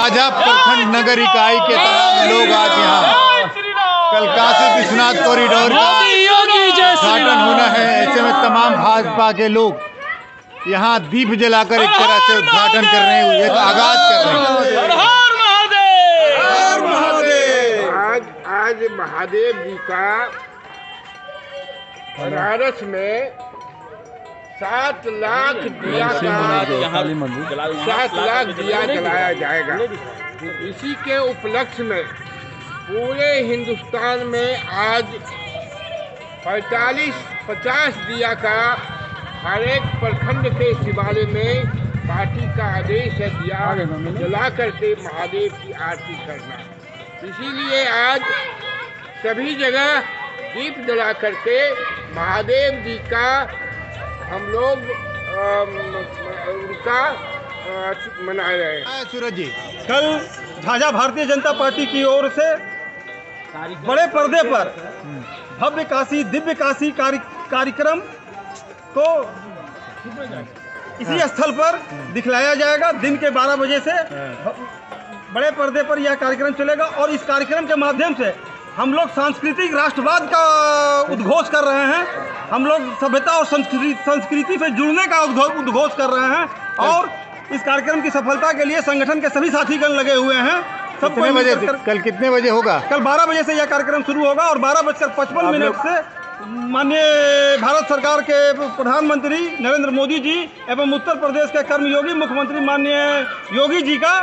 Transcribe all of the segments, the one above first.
झाझा प्रखंड नगर इकाई के तमाम लोग आज यहाँ कल काशी विश्वनाथ कॉरिडोर का उद्घाटन होना है। ऐसे में तमाम भाजपा के लोग यहाँ दीप जलाकर एक तरह से उद्घाटन कर रहे हैं, एक आगाज कर रहे हैं। आज महादेव जी का बनारस में 7 लाख दिया जलाया जाएगा। इसी के उपलक्ष्य में पूरे हिंदुस्तान में आज 45-50 दिया का हर एक प्रखंड के शिवालय में पार्टी का आदेश है दिया जला करके महादेव की आरती करना। इसीलिए आज सभी जगह दीप जला करके महादेव जी का हम लोग उनका मना रहे हैं। सूरज जी, कल झाझा भारतीय जनता पार्टी की ओर से बड़े पर्दे पर भव्य काशी दिव्य काशी कार्यक्रम को इसी स्थल पर दिखलाया जाएगा। दिन के 12 बजे से बड़े पर्दे पर यह कार्यक्रम चलेगा और इस कार्यक्रम के माध्यम से हम लोग सांस्कृतिक राष्ट्रवाद का उद्घोष कर रहे हैं। हम लोग सभ्यता और संस्कृति से जुड़ने का उद्घोष कर रहे हैं और इस कार्यक्रम की सफलता के लिए संगठन के सभी साथीगण लगे हुए हैं। कितने बजे कल कितने बजे होगा? कल 12 बजे से यह कार्यक्रम शुरू होगा और 12:55 से माननीय भारत सरकार के प्रधानमंत्री नरेंद्र मोदी जी एवं उत्तर प्रदेश के कर्मयोगी मुख्यमंत्री माननीय योगी जी का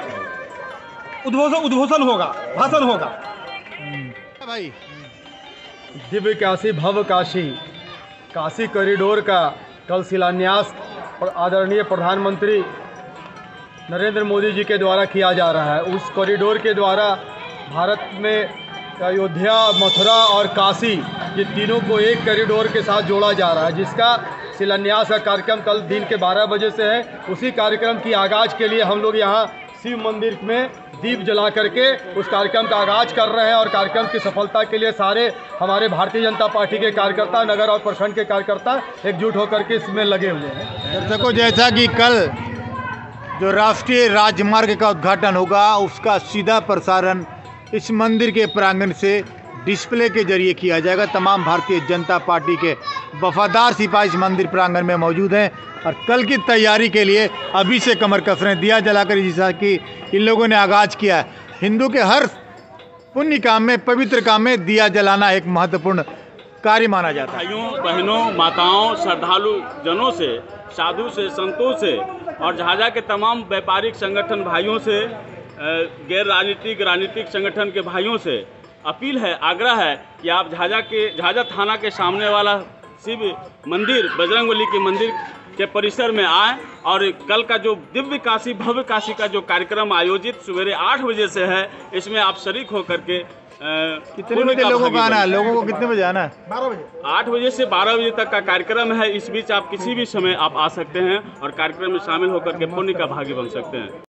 उद्घोषण होगा, भाषण होगा। भाई, दिव्य काशी भव्य काशी काशी कॉरिडोर का कल शिलान्यास आदरणीय प्रधानमंत्री नरेंद्र मोदी जी के द्वारा किया जा रहा है। उस कॉरिडोर के द्वारा भारत में अयोध्या, मथुरा और काशी ये तीनों को एक कॉरिडोर के साथ जोड़ा जा रहा है, जिसका शिलान्यास का कार्यक्रम कल दिन के 12 बजे से है। उसी कार्यक्रम की आगाज़ के लिए हम लोग यहाँ शिव मंदिर में दीप जला करके उस कार्यक्रम का आगाज कर रहे हैं और कार्यक्रम की सफलता के लिए सारे हमारे भारतीय जनता पार्टी के कार्यकर्ता, नगर और प्रखंड के कार्यकर्ता एकजुट होकर के इसमें लगे हुए हैं। दर्शकों, जैसा कि कल जो राष्ट्रीय राजमार्ग का उद्घाटन होगा उसका सीधा प्रसारण इस मंदिर के प्रांगण से डिस्प्ले के जरिए किया जाएगा। तमाम भारतीय जनता पार्टी के वफादार सिपाही इस मंदिर प्रांगण में मौजूद हैं और कल की तैयारी के लिए अभी से कमर कस रहे हैं। दिया जलाकर जैसा कि इन लोगों ने आगाज़ किया है। हिंदू के हर पुण्य काम में, पवित्र काम में दिया जलाना एक महत्वपूर्ण कार्य माना जाता है। भाइयों, बहनों, माताओं, श्रद्धालु जनों से, साधु से, संतों से और झाझा के तमाम व्यापारिक संगठन भाइयों से, गैर राजनीतिक संगठन के भाइयों से अपील है, आग्रह है कि आप झाझा थाना के सामने वाला शिव मंदिर, बजरंगबली के मंदिर के परिसर में आएँ और कल का जो दिव्य काशी भव्य काशी का जो कार्यक्रम आयोजित सवेरे 8 बजे से है, इसमें आप शरीक होकर के कितने बजे लोगों को आना है? लोगों को कितने बजे आना है? 12 बजे। 8 बजे से 12 बजे तक का कार्यक्रम है। इस बीच आप किसी भी समय आप आ सकते हैं और कार्यक्रम में शामिल होकर के पुण्य का भागी बन सकते हैं।